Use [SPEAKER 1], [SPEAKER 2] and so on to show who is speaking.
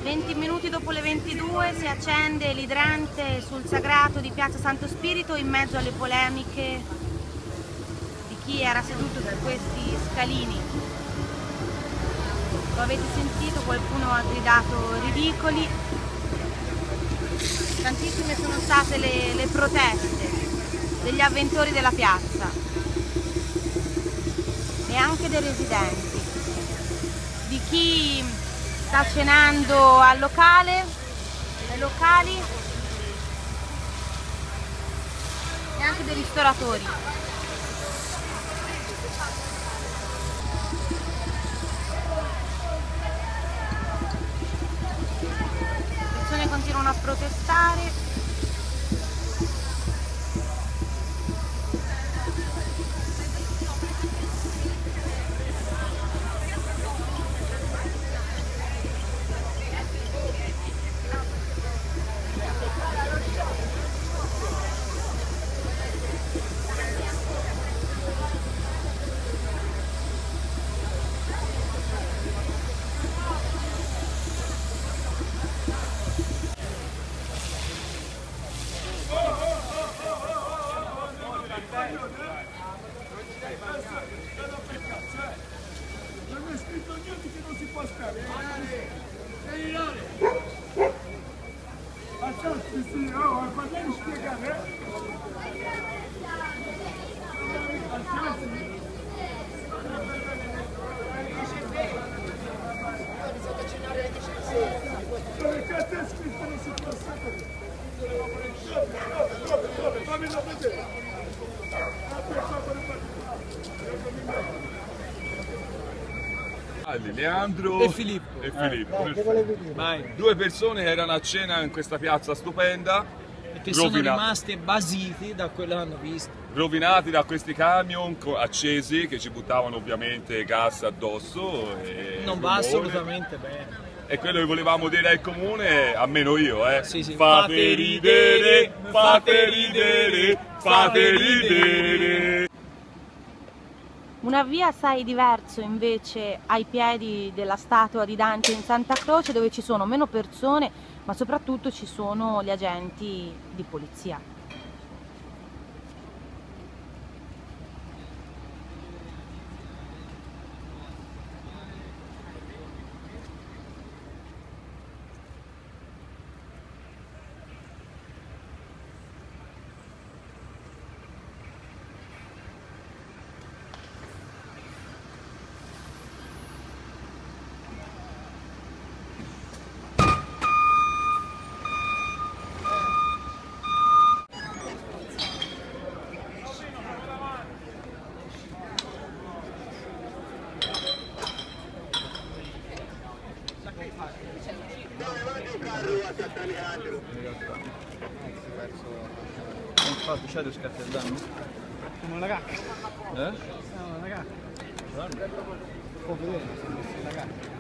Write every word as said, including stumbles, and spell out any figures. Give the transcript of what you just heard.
[SPEAKER 1] venti minuti dopo le ventidue si accende l'idrante sul sagrato di Piazza Santo Spirito in mezzo alle polemiche di chi era seduto su questi scalini. Lo avete sentito, qualcuno ha gridato ridicoli. Tantissime sono state le, le proteste degli avventori della piazza e anche dei residenti, di chi sta cenando al locale, nei locali e anche dei ristoratori. Le persone continuano a protestare.
[SPEAKER 2] Non è scritto niente che non si può stare. Accetti, sì, oh, fammi spiegare. Accetti. Perché è scritto non si può stare? Fammelo vedere.
[SPEAKER 3] Leandro
[SPEAKER 4] e Filippo.
[SPEAKER 3] E Filippo.
[SPEAKER 4] Eh, che volevi dire? Vai.
[SPEAKER 3] Due persone che erano a cena in questa piazza stupenda
[SPEAKER 4] e che
[SPEAKER 3] rovina...
[SPEAKER 4] sono rimaste basiti da quello che hanno visto.
[SPEAKER 3] Rovinati da questi camion accesi che ci buttavano ovviamente gas addosso. E
[SPEAKER 4] non va assolutamente bene.
[SPEAKER 3] E quello che volevamo dire al comune, almeno io, eh.
[SPEAKER 4] Sì, sì.
[SPEAKER 3] Fate ridere, fate ridere, fate ridere.
[SPEAKER 1] Una via assai diverso invece ai piedi della statua di Dante in Santa Croce, dove ci sono meno persone, ma soprattutto ci sono gli agenti di polizia.
[SPEAKER 5] Infatti c'è lo scatto del danno?
[SPEAKER 4] Come la cacca.
[SPEAKER 5] Eh?
[SPEAKER 4] No, la cacca.
[SPEAKER 5] Può vedere, la cacca.